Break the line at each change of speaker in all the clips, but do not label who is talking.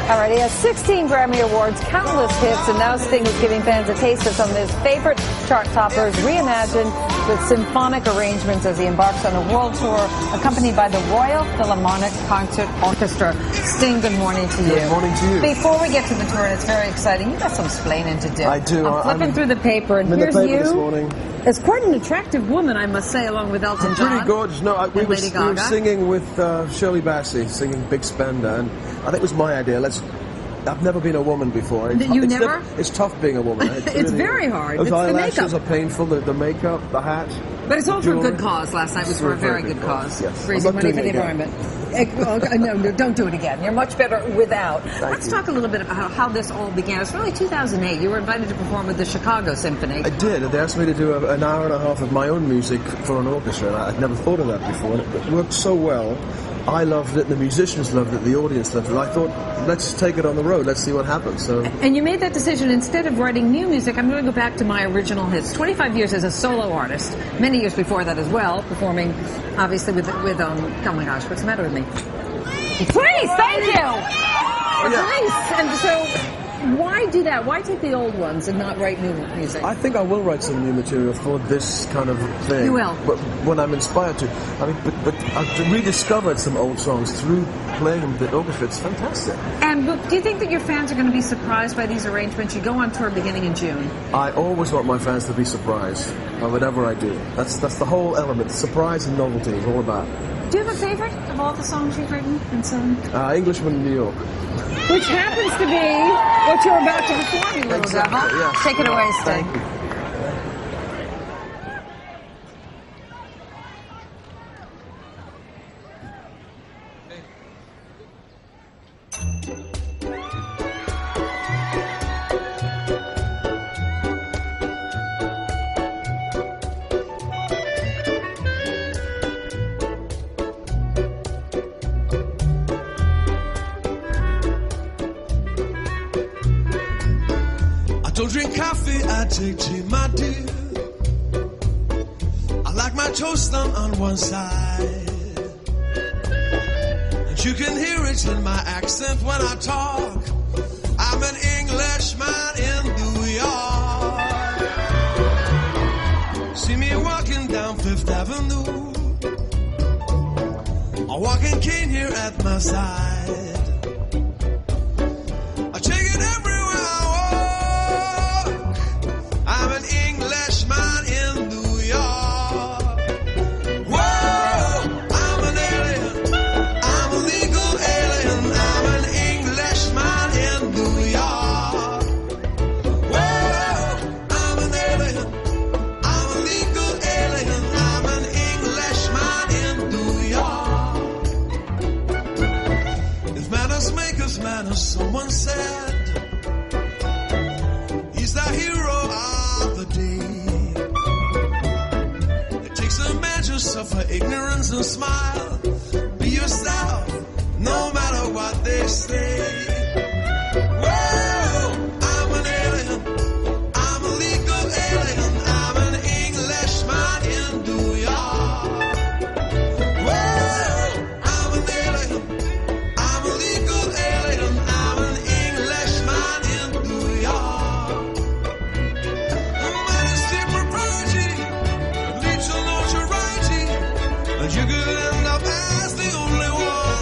All right, he has 16 Grammy Awards, countless hits, and now Sting is giving fans a taste of some of his favorite chart toppers, reimagined with symphonic arrangements as he embarks on a world tour, accompanied by the Royal Philharmonic Concert Orchestra. Sting, good morning to you.
Good morning to you.
Before we get to the tour, and it's very exciting, you've got some splaining to do.
I do.
I'm flipping through the paper, and here's you.
This morning.
It's quite an attractive woman, I must say, along with Elton John.
Pretty gorgeous. No, we were singing with Shirley Bassey, singing Big Spender, and I think it was my idea. I've never been a woman before.
Never?
It's tough being a woman.
It's very hard.
Those eyelashes are painful, the makeup, the hat.
But it's all for a good cause. Last night was for a very good cause.
Yes.
Raising money for the environment. No, don't do it again. You're much better without. Let's talk a little bit about how this all began. It's really 2008. You were invited to perform with the Chicago Symphony.
I did. They asked me to do an hour and a half of my own music for an orchestra. And I'd never thought of that before. And it worked so well. I loved it, the musicians loved it, the audience loved it. I thought, let's take it on the road, let's see what happens. So,
and you made that decision, instead of writing new music, I'm going to go back to my original hits. 25 years as a solo artist, many years before that as well, performing obviously with oh my gosh, what's the matter with me? Please, thank you!
Oh, yeah.
Please! And so, why do that? Why take the old ones and not write new music?
I think I will write some new material for this kind of thing.
You will?
But when I'm inspired to. I mean, but I've rediscovered some old songs through playing them with the orchestra. It's fantastic.
And do you think that your fans are going to be surprised by these arrangements? You go on tour beginning in June.
I always want my fans to be surprised by whatever I do. That's the whole element. Surprise and novelty is all about.
Do you have a favorite of all the songs you've written and sung?
Englishman in New York.
Which happens to be what you're about to perform, you little
exactly,
devil.
yes.
Take it away, Sting.
Thank you.
Don't drink coffee, I take tea, my dear. I like my toast on one side. And you can hear it in my accent when I talk. I'm an Englishman in New York. See me walking down Fifth Avenue, a walking cane here at my side. I take it everywhere I walk. I'm an Englishman in New York. Whoa, I'm an alien. I'm a legal alien. I'm an Englishman in New York. Whoa, I'm an alien. I'm a legal alien. I'm an Englishman in New York. If manners make us manners, someone said. He's the hero of the day. It takes a man to suffer ignorance and smile. Be yourself, no matter what they say. Whoa, I'm an alien. I'm a legal alien. I'm an Englishman in New York. Whoa, I'm an alien. I'm a legal alien. I'm an Englishman in New York. And you could end up as the only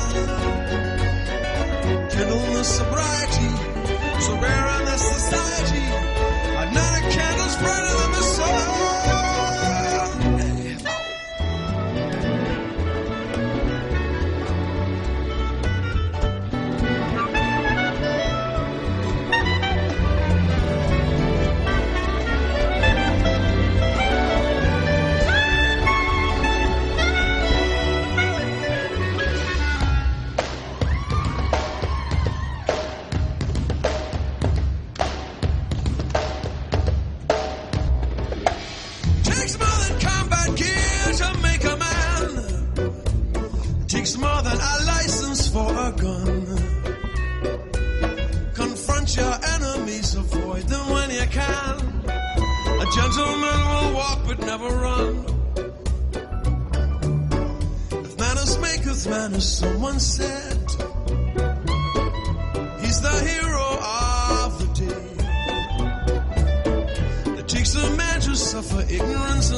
one. Gentleness, sobriety, so rare in this society. I'd not a candle spread in the sun. Takes more than combat gear to make a man. Takes more than a license for a gun. Confront your enemies, avoid them when you can. A gentleman will walk but never run. If manners make us manners, someone said. He's the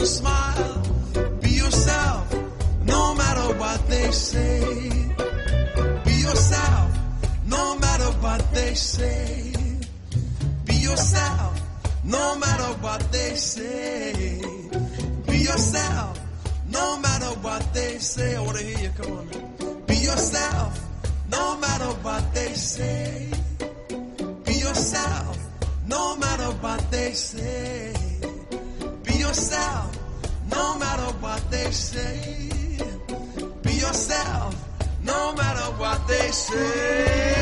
smile. Be yourself, no matter what they say. Be yourself, no matter what they say. Be yourself, no matter what they say. Be yourself, no matter what they say. I want to hear you, come on. Be yourself, no matter what they say. Be yourself, no matter what they say. Be yourself, no matter what they say. Be yourself, no matter what they say.